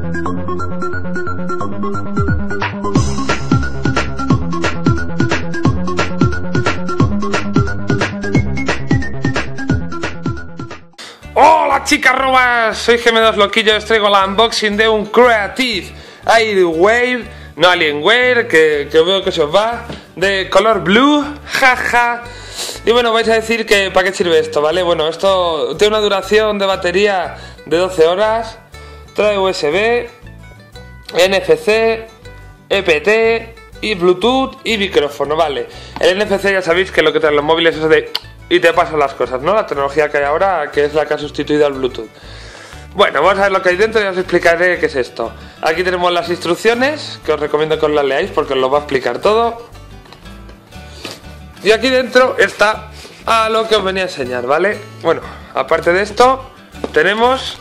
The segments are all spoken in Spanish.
Hola chicas robas, soy Gm2 Loquillo, os traigo la unboxing de un Creative Airwave, no Alienware, que veo que se os va, de color blue, jaja. Y bueno, vais a decir que ¿para qué sirve esto? ¿Vale? Bueno, esto tiene una duración de batería de 12 horas, trae USB, NFC, EPT y Bluetooth y micrófono, ¿vale? El NFC ya sabéis que lo que traen los móviles es de... y te pasan las cosas, ¿no? La tecnología que hay ahora, que es la que ha sustituido al Bluetooth. Bueno, vamos a ver lo que hay dentro y os explicaré qué es esto. Aquí tenemos las instrucciones, que os recomiendo que os las leáis porque os lo va a explicar todo. Y aquí dentro está a lo que os venía a enseñar, ¿vale? Bueno, aparte de esto, tenemos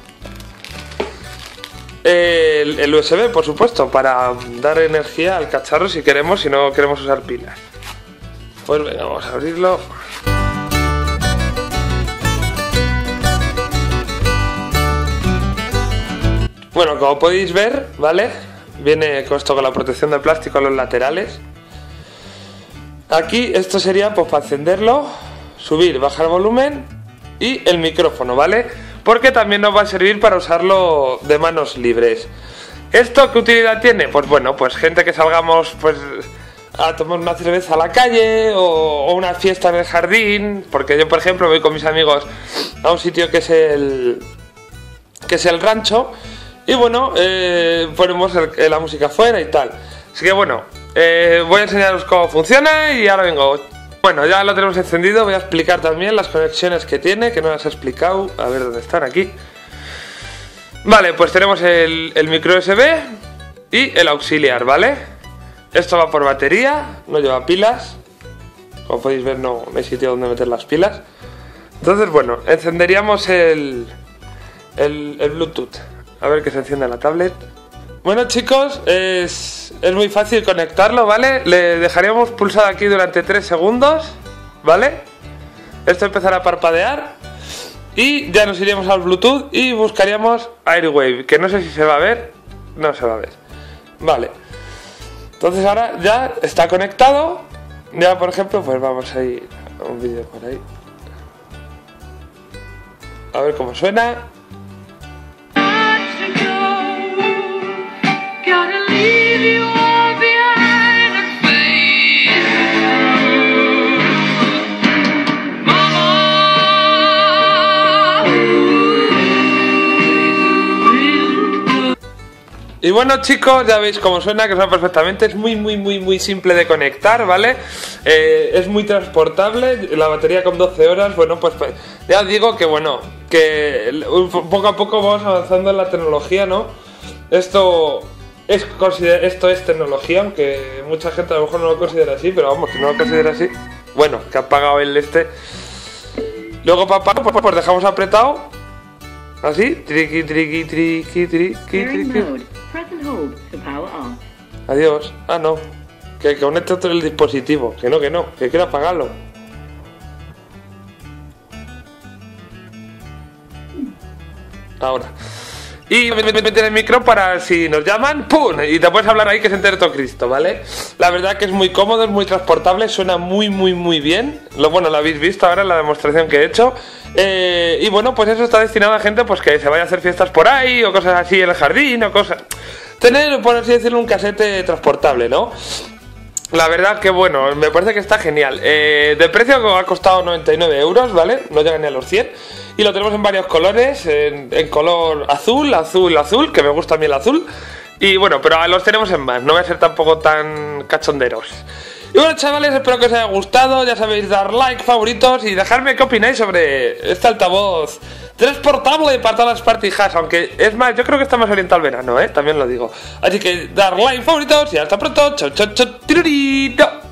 el USB, por supuesto, para dar energía al cacharro si queremos, si no queremos usar pilas. Pues venga, vamos a abrirlo. Bueno, como podéis ver, ¿vale? Viene con esto con la protección de plástico a los laterales. Aquí esto sería pues para encenderlo, subir, bajar volumen y el micrófono, ¿vale? Porque también nos va a servir para usarlo de manos libres. ¿Esto qué utilidad tiene? Pues bueno, pues gente que salgamos pues a tomar una cerveza a la calle o una fiesta en el jardín, porque yo por ejemplo voy con mis amigos a un sitio que es el rancho. Y bueno, ponemos la música afuera y tal. Así que bueno, voy a enseñaros cómo funciona y ahora vengo. Bueno, ya lo tenemos encendido, voy a explicar también las conexiones que tiene, que no las he explicado. A ver dónde están, aquí. Vale, pues tenemos el micro USB y el auxiliar, ¿vale? Esto va por batería, no lleva pilas. Como podéis ver no hay sitio donde meter las pilas. Entonces bueno, encenderíamos el Bluetooth. A ver que se enciende la tablet. Bueno chicos, es muy fácil conectarlo, ¿vale? Le dejaríamos pulsado aquí durante 3 segundos, ¿vale? Esto empezará a parpadear. Y ya nos iríamos al Bluetooth y buscaríamos Airwave, que no sé si se va a ver. No se va a ver. Vale. Entonces ahora ya está conectado. Ya por ejemplo, pues vamos a ir a un vídeo por ahí. A ver cómo suena. Y bueno chicos, ya veis cómo suena, que suena perfectamente. Es muy simple de conectar, ¿vale? Es muy transportable. La batería con 12 horas, bueno, pues ya os digo que bueno, que poco a poco vamos avanzando en la tecnología, ¿no? Esto es tecnología, aunque mucha gente a lo mejor no lo considera así, pero vamos, que no lo considera así. Bueno, que ha apagado el este. Luego para apagar, pues dejamos apretado. Así, triqui. Adiós. Ah, no. Que conecte otro el dispositivo. Que no, que quiero apagarlo. Ahora. Y meter el micro para si nos llaman, ¡pum! Y te puedes hablar ahí que se entere todo Cristo, ¿vale? La verdad que es muy cómodo, es muy transportable, suena muy bien. Bueno, lo habéis visto ahora en la demostración que he hecho. Y bueno, pues eso está destinado a gente pues que se vaya a hacer fiestas por ahí o cosas así en el jardín o cosas... Tener, por así decirlo, un casete transportable, ¿no? La verdad que bueno, me parece que está genial. De precio ha costado 99 euros, ¿vale? No llega ni a los 100. Y lo tenemos en varios colores, en color azul, que me gusta a mí el azul. Y bueno, pero los tenemos en más, no voy a ser tampoco tan cachonderos. Y bueno chavales, espero que os haya gustado, ya sabéis, dar like, favoritos y dejarme qué opináis sobre este altavoz transportable para todas las party hats, aunque es más, yo creo que está más orientado al verano, también lo digo. Así que dar like, favoritos y hasta pronto, chao, tirurito.